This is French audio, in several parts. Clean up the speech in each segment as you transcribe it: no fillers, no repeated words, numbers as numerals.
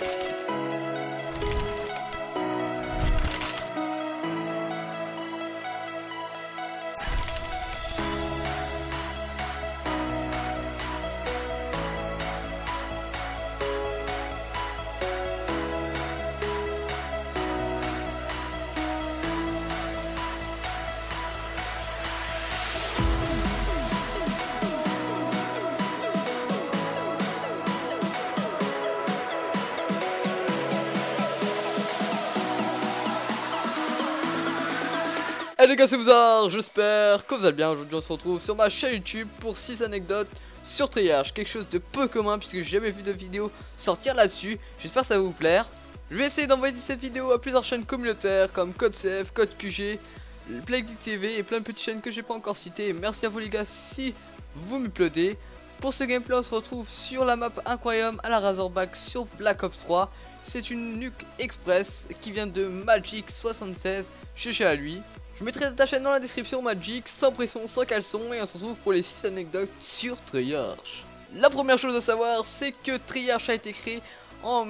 Hey les gars, c'est Bouzard, j'espère que vous allez bien. Aujourd'hui on se retrouve sur ma chaîne YouTube pour 6 anecdotes sur Treyarch, quelque chose de peu commun puisque j'ai jamais vu de vidéo sortir là-dessus. J'espère que ça va vous plaire. Je vais essayer d'envoyer cette vidéo à plusieurs chaînes communautaires comme CodeCF, CodeQG, Plague TV et plein de petites chaînes que j'ai pas encore citées. Merci à vous les gars si vous m'uploadez. Pour ce gameplay on se retrouve sur la map incroyable à la Razorback sur Black Ops 3. C'est une nuke express qui vient de Magic76, chez à lui. Je mettrai ta chaîne dans la description, Magic, sans pression, sans caleçon, et on se retrouve pour les 6 anecdotes sur Treyarch. La première chose à savoir, c'est que Treyarch a été créé en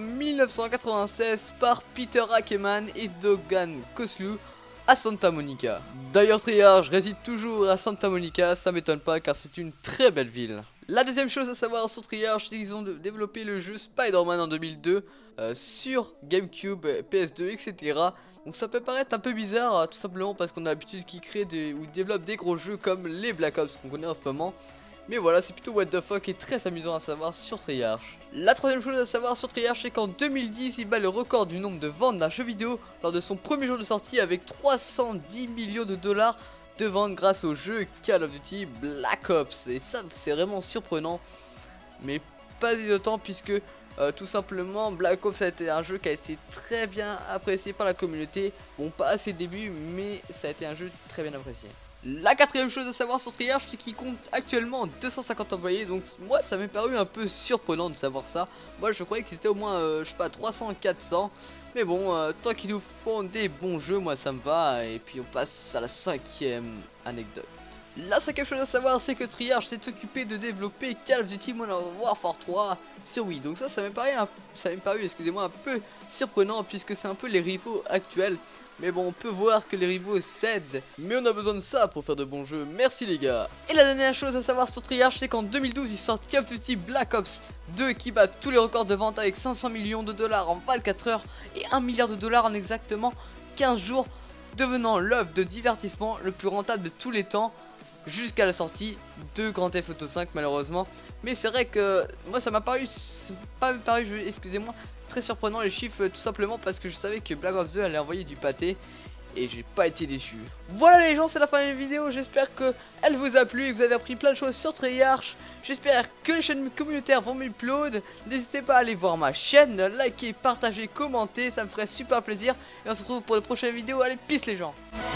1996 par Peter Ackerman et Dogan Kozlov à Santa Monica. D'ailleurs Treyarch réside toujours à Santa Monica, ça m'étonne pas car c'est une très belle ville. La deuxième chose à savoir sur Treyarch, c'est qu'ils ont développé le jeu Spider-Man en 2002 sur GameCube, PS2, etc. Donc ça peut paraître un peu bizarre, tout simplement parce qu'on a l'habitude qu'ils créent ou développent des gros jeux comme les Black Ops qu'on connaît en ce moment. Mais voilà, c'est plutôt what the fuck et très amusant à savoir sur Treyarch. La troisième chose à savoir sur Treyarch, c'est qu'en 2010, il bat le record du nombre de ventes d'un jeu vidéo lors de son premier jour de sortie avec 310 millions de dollars de ventes grâce au jeu Call of Duty Black Ops. Et ça, c'est vraiment surprenant, mais pas autant puisque tout simplement Black Ops a été un jeu qui a été très bien apprécié par la communauté. Bon, pas à ses débuts, mais ça a été un jeu très bien apprécié. La quatrième chose à savoir sur Treyarch, c'est qu'il compte actuellement 250 employés. Donc moi ça m'est paru un peu surprenant de savoir ça. Moi je croyais que c'était au moins je sais pas 300, 400. Mais bon, tant qu'ils nous font des bons jeux, moi ça me va. Et puis on passe à la cinquième anecdote. La cinquième chose à savoir, c'est que Treyarch s'est occupé de développer Call of Duty Modern Warfare 3 sur Wii. Donc ça m'est paru, excusez-moi, un peu surprenant puisque c'est un peu les rivaux actuels. Mais bon, on peut voir que les rivaux cèdent, mais on a besoin de ça pour faire de bons jeux. Merci les gars. Et la dernière chose à savoir sur Treyarch, c'est qu'en 2012, ils sortent Call of Duty Black Ops 2 qui bat tous les records de vente avec 500 millions de dollars en 24 heures et 1 milliard de dollars en exactement 15 jours, devenant l'œuvre de divertissement le plus rentable de tous les temps. Jusqu'à la sortie de Grand Theft Auto 5 malheureusement. Mais c'est vrai que moi ça m'a paru, excusez-moi, très surprenant les chiffres, tout simplement parce que je savais que Black Ops 2 allait envoyer du pâté. Et j'ai pas été déçu. Voilà les gens, c'est la fin de la vidéo. J'espère que elle vous a plu et que vous avez appris plein de choses sur Treyarch. J'espère que les chaînes communautaires vont m'upload. N'hésitez pas à aller voir ma chaîne, liker, partager, commenter, ça me ferait super plaisir. Et on se retrouve pour de prochaines vidéos. Allez, peace les gens.